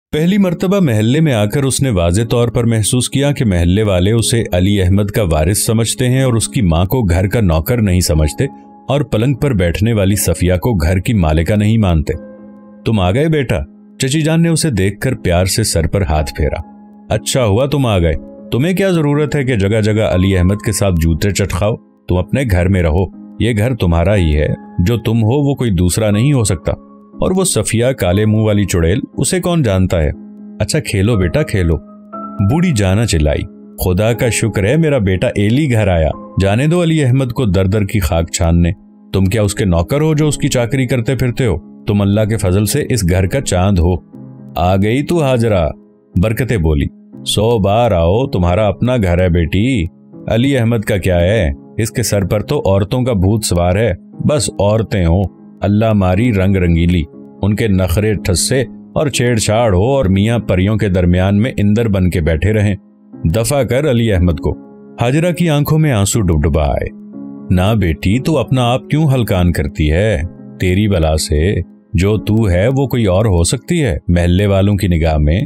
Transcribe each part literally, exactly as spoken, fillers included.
पहली मर्तबा महल्ले में आकर उसने वाज़े तौर पर महसूस किया कि महल्ले वाले उसे अली अहमद का वारिस समझते हैं और उसकी माँ को घर का नौकर नहीं समझते और पलंग पर बैठने वाली सफिया को घर की मालिका नहीं मानते। तुम आ गए बेटा। चची जान ने उसे देखकर प्यार से सर पर हाथ फेरा। अच्छा हुआ तुम आ गए। तुम्हें क्या जरूरत है कि जगह जगह अली अहमद के साथ जूते चटखाओ। तुम अपने घर में रहो, ये घर तुम्हारा ही है। जो तुम हो वो कोई दूसरा नहीं हो सकता। और वो सफिया काले मुंह वाली चुड़ैल, उसे कौन जानता है। अच्छा खेलो बेटा खेलो। बूढ़ी जाना चिल्लाई। खुदा का शुक्र है मेरा बेटा एली घर आया। जाने दो अली अहमद को दर दर की खाक छानने। तुम क्या उसके नौकर हो जो उसकी चाकरी करते फिरते हो। तुम अल्लाह के फजल से इस घर का चांद हो। आ गई तू हाजरा। बरकते बोली। सौ बार आओ, तुम्हारा अपना घर है बेटी। अली अहमद का क्या है, इसके सर पर तो औरतों का भूत सवार है। बस औरतें हो, अल्लाह मारी रंग रंगीली, उनके नखरे ठस्से और छेड़छाड़ हो और मियाँ परियों के दरमियान में इंदर बन के बैठे रहें। दफा कर अली अहमद को। हाजरा की आंखों में आंसू डुबडुबा आए। ना बेटी, तू अपना आप क्यों हलकान करती है। तेरी बला से जो तू है वो कोई और हो सकती है महल्ले वालों की निगाह में।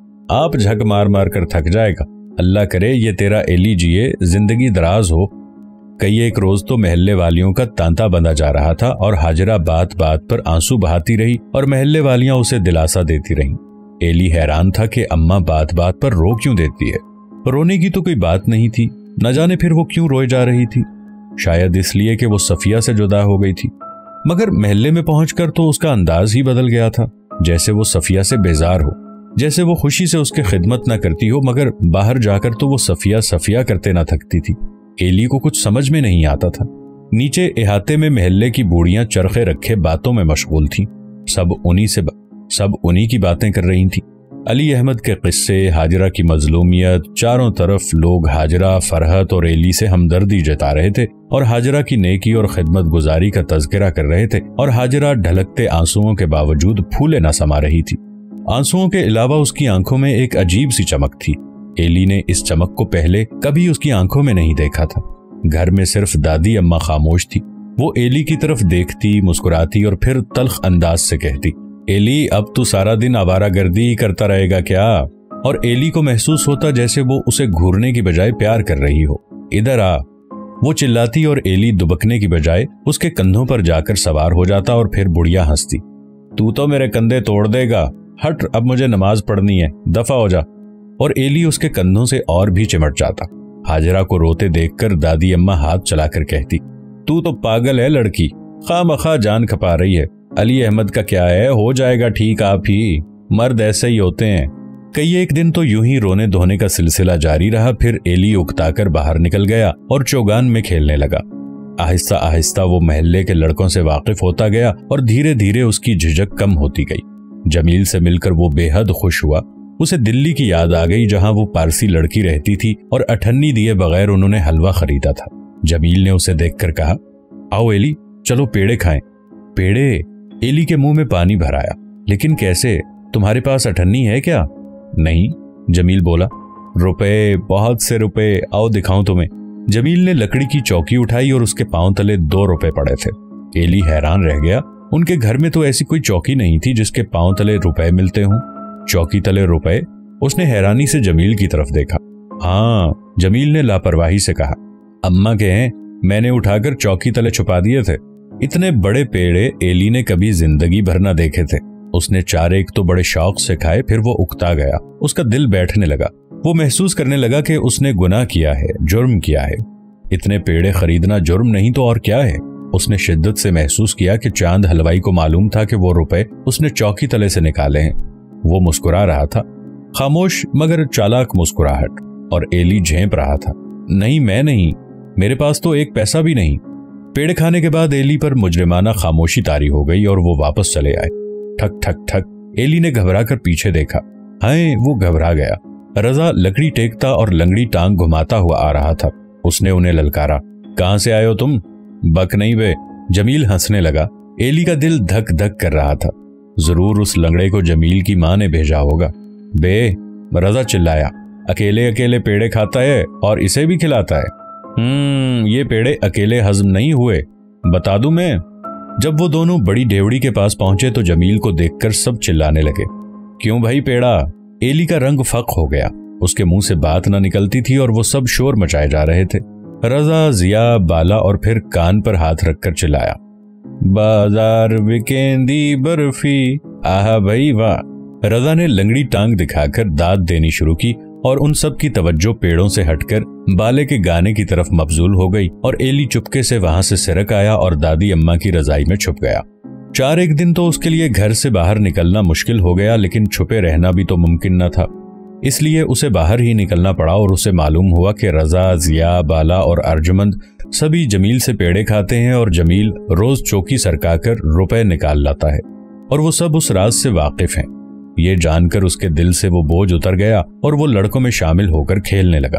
आप झक मार मार कर थक जाएगा। अल्लाह करे ये तेरा एली जिए, जिंदगी दराज हो। कई एक रोज तो महल्ले वालियों का तांता बंधा जा रहा था और हाजरा बात बात पर आंसू बहाती रही और महल्ले वालियां उसे दिलासा देती रहीं। एली हैरान था कि अम्मा बात बात पर रो क्यों देती है। रोने की तो कोई बात नहीं थी, न जाने फिर वो क्यों रोए जा रही थी। शायद इसलिए कि वो सफिया से जुदा हो गई थी। मगर महल्ले में पहुंचकर तो उसका अंदाज ही बदल गया था, जैसे वो सफिया से बेजार हो, जैसे वो खुशी से उसकी खिदमत न करती हो, मगर बाहर जाकर तो वो सफिया सफिया करते ना थकती थी। एली को कुछ समझ में नहीं आता था। नीचे इहाते में महल्ले की बूढ़ियां चरखे रखे बातों में मशगूल थीं। सब उन्हीं से सब उन्हीं की बातें कर रही थीं। अली अहमद के किस्से, हाजरा की मजलूमियत, चारों तरफ लोग हाजरा, फरहत और एली से हमदर्दी जता रहे थे और हाजरा की नेकी और खिदमत गुजारी का तज़किरा कर रहे थे और हाजरा ढलकते आंसुओं के बावजूद फूले न समा रही थी। आंसुओं के अलावा उसकी आंखों में एक अजीब सी चमक थी। एली ने इस चमक को पहले कभी उसकी आंखों में नहीं देखा था। घर में सिर्फ दादी अम्मा खामोश थी। वो एली की तरफ देखती, मुस्कुराती और फिर तल्ख अंदाज से कहती, एली अब तू सारा दिन आवारागर्दी ही करता रहेगा क्या। और एली को महसूस होता जैसे वो उसे घूरने की बजाय प्यार कर रही हो। इधर आ, वो चिल्लाती और एली दुबकने की बजाय उसके कंधों पर जाकर सवार हो जाता और फिर बुढ़िया हंसती। तू तो मेरे कंधे तोड़ देगा, हट अब मुझे नमाज पढ़नी है, दफा हो जा। और एली उसके कंधों से और भी चिमट जाता। हाजरा को रोते देखकर दादी अम्मा हाथ चलाकर कहती, तू तो पागल है लड़की, खामखा जान खपा रही है। अली अहमद का क्या है, हो जाएगा ठीक आप ही, मर्द ऐसे ही होते हैं। कई एक दिन तो यूं ही रोने धोने का सिलसिला जारी रहा। फिर एली उकताकर बाहर निकल गया और चौगान में खेलने लगा। आहिस्ता आहिस्ता वो महल्ले के लड़कों से वाकिफ होता गया और धीरे धीरे उसकी झिझक कम होती गई। जमील से मिलकर वो बेहद खुश हुआ। उसे दिल्ली की याद आ गई जहां वो पारसी लड़की रहती थी और अठन्नी दिए बगैर उन्होंने हलवा खरीदा था। जमील ने उसे देखकर कहा, आओ एली चलो पेड़े खाएं। पेड़े? एली के मुंह में पानी भर आया। लेकिन कैसे, तुम्हारे पास अठन्नी है क्या? नहीं, जमील बोला। रुपए, बहुत से रुपए, आओ दिखाऊं तुम्हें। जमील ने लकड़ी की चौकी उठाई और उसके पांव तले दो रुपए पड़े थे। एली हैरान रह गया। उनके घर में तो ऐसी कोई चौकी नहीं थी जिसके पांव तले रुपए मिलते हों। चौकी तले रुपए? उसने हैरानी से जमील की तरफ देखा। हाँ, जमील ने लापरवाही से कहा, अम्मा के हैं, मैंने उठाकर चौकी तले छुपा दिए थे। इतने बड़े पेड़े एली ने कभी जिंदगी भर न देखे थे। उसने चार एक तो बड़े शौक से खाए, फिर वो उकता गया। उसका दिल बैठने लगा। वो महसूस करने लगा कि उसने गुनाह किया है, जुर्म किया है। इतने पेड़े खरीदना जुर्म नहीं तो और क्या है। उसने शिद्दत से महसूस किया कि चांद हलवाई को मालूम था कि वो रुपए उसने चौकी तले से निकाले हैं। वो मुस्कुरा रहा था, खामोश मगर चालाक मुस्कुराहट, और एली झेंप रहा था, नहीं मैं नहीं, मेरे पास तो एक पैसा भी नहीं। पेड़ खाने के बाद एली पर मुजरिमाना खामोशी तारी हो गई और वो वापस चले आए। ठक ठक ठक। एली ने घबरा कर पीछे देखा। हाय, वो घबरा गया। रजा लकड़ी टेकता और लंगड़ी टांग घुमाता हुआ आ रहा था। उसने उन्हें ललकारा, कहां से आए हो तुम? बक नहीं बे। जमील हंसने लगा। एली का दिल धक धक कर रहा था। जरूर उस लंगड़े को जमील की मां ने भेजा होगा। बे, रजा चिल्लाया, अकेले अकेले पेड़े खाता है और इसे भी खिलाता है। हम्म ये पेड़े अकेले हजम नहीं हुए, बता दूं मैं। जब वो दोनों बड़ी डेवड़ी के पास पहुंचे तो जमील को देखकर सब चिल्लाने लगे। क्यों भाई पेड़ा? एली का रंग फक हो गया, उसके मुंह से बात न निकलती थी और वो सब शोर मचाए जा रहे थे। रजा, जिया, बाला और फिर कान पर हाथ रखकर चिल्लाया, बाजार विकेंदी बर्फी, आहा भाई वाह। रजा ने लंगड़ी टांग दिखाकर दाद देनी शुरू की और उन सब की तवज्जो पेड़ों से हटकर बाले के गाने की तरफ मबजूल हो गई और एली चुपके से वहां से सिरक आया और दादी अम्मा की रजाई में छुप गया। चार एक दिन तो उसके लिए घर से बाहर निकलना मुश्किल हो गया, लेकिन छुपे रहना भी तो मुमकिन न था, इसलिए उसे बाहर ही निकलना पड़ा। और उसे मालूम हुआ कि रजा, जिया, बाला और अर्जुमंद सभी जमील से पेड़े खाते हैं और जमील रोज चौकी सरकाकर रुपए निकाल लाता है और वो सब उस राज से वाकिफ हैं। ये जानकर उसके दिल से वो बोझ उतर गया और वो लड़कों में शामिल होकर खेलने लगा।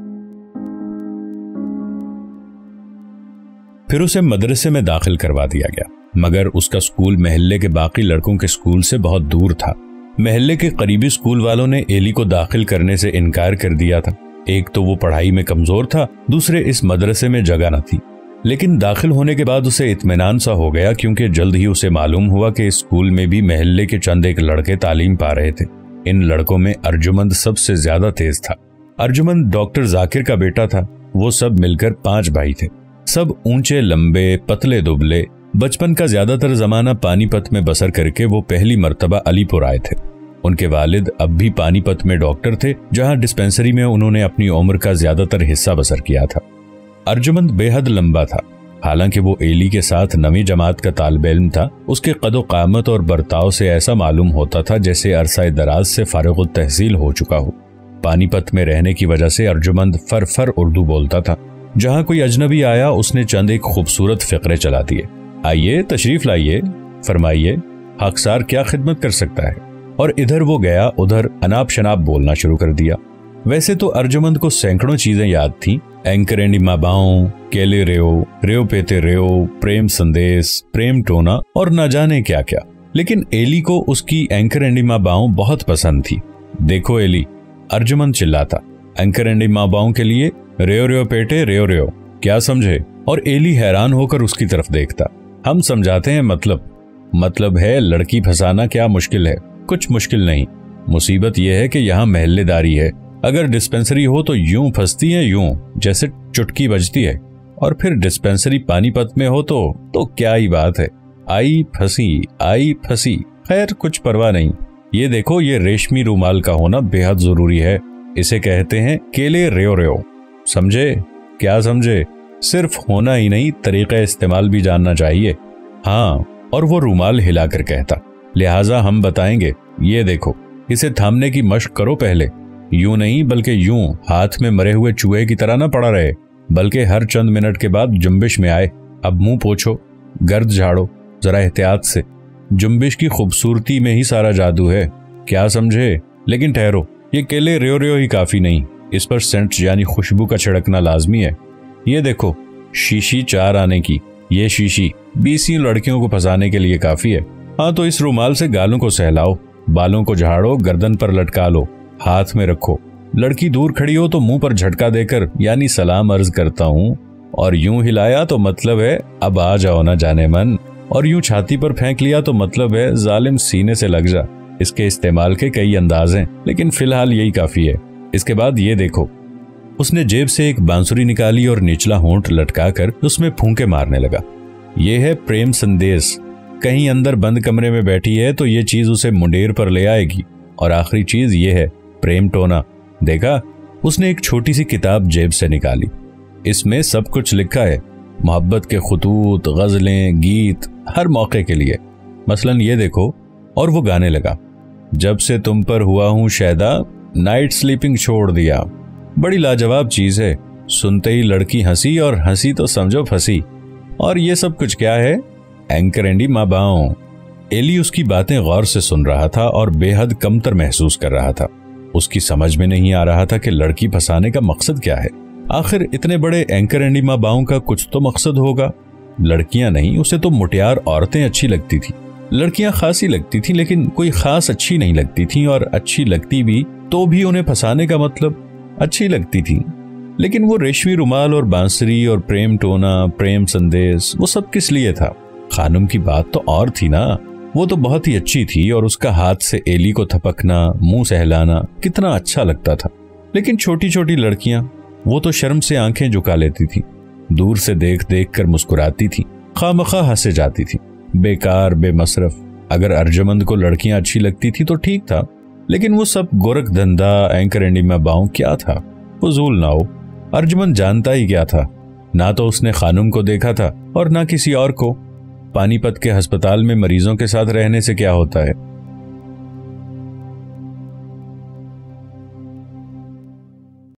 फिर उसे मदरसे में दाखिल करवा दिया गया, मगर उसका स्कूल महल्ले के बाकी लड़कों के स्कूल से बहुत दूर था। महल्ले के करीबी स्कूल वालों ने एली को दाखिल करने से इनकार कर दिया था। एक तो वो पढ़ाई में कमजोर था, दूसरे इस मदरसे में जगह न थी। लेकिन दाखिल होने के बाद उसे इत्मीनान सा हो गया, क्योंकि जल्द ही उसे मालूम हुआ कि इस स्कूल में भी महल्ले के चंद एक लड़के तालीम पा रहे थे। इन लड़कों में अर्जुमंद सबसे ज्यादा तेज था। अर्जुमंद डॉक्टर जाकिर का बेटा था। वो सब मिलकर पांच भाई थे, सब ऊंचे लंबे, पतले दुबले। बचपन का ज्यादातर जमाना पानीपत में बसर करके वो पहली मर्तबा अलीपुर आए थे। उनके वालिद अब भी पानीपत में डॉक्टर थे, जहां डिस्पेंसरी में उन्होंने अपनी उम्र का ज्यादातर हिस्सा बसर किया था। अर्जुमंद बेहद लंबा था, हालांकि वो एली के साथ नवी जमात का तालिब इल्म था। उसके कदो कामत और बर्ताव से ऐसा मालूम होता था जैसे अरसाए दराज से फारिग तहसील हो चुका हो। पानीपत में रहने की वजह से अर्जुमंद फर फर उर्दू बोलता था। जहां कोई अजनबी आया उसने चंद एक खूबसूरत फिक्रे चला दिए। आइए तशरीफ लाइए, फरमाइए, हकसार क्या खिदमत कर सकता है। और इधर वो गया उधर अनाप शनाप बोलना शुरू कर दिया। वैसे तो अर्जुमंद को सैकड़ों चीजें याद थीं, एंकर एंडी माबाओं, केले रेओ, रेओ पेते रेओ, प्रेम संदेश, प्रेम टोना और न जाने क्या क्या। लेकिन एली को उसकी एंकर एंडी माबाओं बहुत पसंद थी। देखो एली, अर्जुमंद चिल्लाता, एंकर एंडी माबाओं के लिए रेओ रेओ पेटे रेओ रेओ, क्या समझे? और एली हैरान होकर उसकी तरफ देखता। हम समझाते हैं, मतलब मतलब है लड़की फंसाना क्या मुश्किल है? कुछ मुश्किल नहीं। मुसीबत यह है कि यहाँ महल्लेदारी है। अगर डिस्पेंसरी हो तो यूं फंसती है, यूं जैसे चुटकी बजती है। और फिर डिस्पेंसरी पानीपत में हो तो तो क्या ही बात है, आई फंसी आई फंसी। खैर कुछ परवाह नहीं। ये देखो, ये रेशमी रूमाल का होना बेहद जरूरी है। इसे कहते हैं केले रेओ रेओ, समझे? क्या समझे? सिर्फ होना ही नहीं, तरीका इस्तेमाल भी जानना चाहिए। हाँ, और वो रूमाल हिलाकर कहता, लिहाजा हम बताएंगे। ये देखो, इसे थामने की मशक करो पहले। यूं नहीं बल्कि यूं, हाथ में मरे हुए चूहे की तरह ना पड़ा रहे, बल्कि हर चंद मिनट के बाद जुम्बिश में आए। अब मुंह पोछो, गर्द झाड़ो, जरा एहतियात से। जुम्बिश की खूबसूरती में ही सारा जादू है, क्या समझे? लेकिन ठहरो, ये केले रेओ रेओ ही काफी नहीं, इस पर सेंट यानी खुशबू का छिड़कना लाजमी है। ये देखो, शीशी चार आने की, ये शीशी बीस लड़कियों को फंसाने के लिए काफी है। हाँ, तो इस रूमाल से गालों को सहलाओ, बालों को झाड़ो, गर्दन पर लटका लो, हाथ में रखो। लड़की दूर खड़ी हो तो मुंह पर झटका देकर यानी सलाम अर्ज करता हूँ, और यूं हिलाया तो मतलब है अब आ जाओ ना जाने मन, और यूं छाती पर फेंक लिया तो मतलब है जालिम सीने से लग जा। इसके इस्तेमाल के कई अंदाज हैं, लेकिन फिलहाल यही काफी है। इसके बाद ये देखो। उसने जेब से एक बांसुरी निकाली और निचला होंठ लटकाकर उसमें फूंके मारने लगा। ये है प्रेम संदेश। कहीं अंदर बंद कमरे में बैठी है तो ये चीज उसे मुंडेर पर ले आएगी। और आखिरी चीज ये है प्रेम टोना। देखा? उसने एक छोटी सी किताब जेब से निकाली। इसमें सब कुछ लिखा है, मोहब्बत के खुतूत, गजलें, गीत, हर मौके के लिए। मसलन ये देखो। और वो गाने लगा, जब से तुम पर हुआ हूं शैदा, नाइट स्लीपिंग छोड़ दिया। बड़ी लाजवाब चीज है। सुनते ही लड़की हंसी, और हंसी तो समझो फंसी। और ये सब कुछ क्या है? Anchor Andy माबाओं। एली उसकी बातें गौर से सुन रहा था और बेहद कमतर महसूस कर रहा था। उसकी समझ में नहीं आ रहा था कि लड़की फंसाने का मकसद क्या है। आखिर इतने बड़े एंकर एंडी माबाओं का कुछ तो मकसद होगा। लड़कियां नहीं, उसे तो मुटियार औरतें अच्छी लगती थी। लड़कियां खासी लगती थी, लेकिन कोई खास अच्छी नहीं लगती थी। और अच्छी लगती भी तो भी उन्हें फंसाने का मतलब अच्छी लगती थी। लेकिन वो रेशमी रुमाल और बांसुरी और प्रेम टोना, प्रेम संदेश, वो सब किस लिए था? खानुम की बात तो और थी ना। वो तो बहुत ही अच्छी थी और उसका हाथ से एली को थपकना, मुंह सहलाना कितना अच्छा लगता था। लेकिन छोटी छोटी लड़कियां, वो तो शर्म से आंखें झुका लेती थी, दूर से देख देख कर मुस्कुराती थी, खामखा हंसे जाती थी। बेकार, बेमसरफ। अगर अर्जुमंद को लड़कियां अच्छी लगती थी तो ठीक था, लेकिन वो सब गोरख धंधा, एंकर एंडिमा बाऊ क्या था? फजूल ना हो। अर्जुमंद जानता ही क्या था? ना तो उसने खानूम को देखा था और ना किसी और को। पानीपत के अस्पताल में मरीजों के साथ रहने से क्या होता है?